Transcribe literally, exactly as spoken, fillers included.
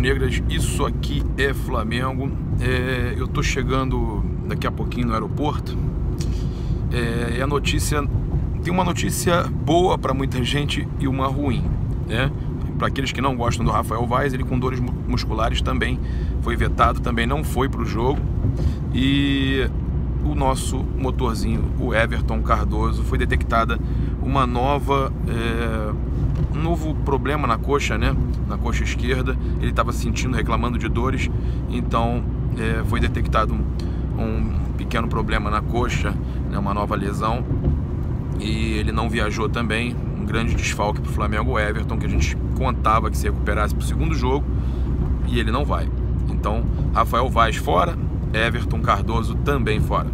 rubro-negras, isso aqui é Flamengo. É, eu tô chegando daqui a pouquinho no aeroporto. É, e a notícia, tem uma notícia boa para muita gente e uma ruim, né? Para aqueles que não gostam do Rafael Vaz, ele com dores musculares também foi vetado, também não foi para o jogo. E o nosso motorzinho, o Everton Cardoso, foi detectada uma nova, é, um novo problema na coxa, né? Na coxa esquerda. Ele estava sentindo, reclamando de dores, então é, foi detectado um, um pequeno problema na coxa, né? Uma nova lesão, e ele não viajou também. Um grande desfalque para o Flamengo, o Everton, que a gente contava que se recuperasse para o segundo jogo, e ele não vai. Então, Rafael Vaz fora, Everton Cardoso também fora.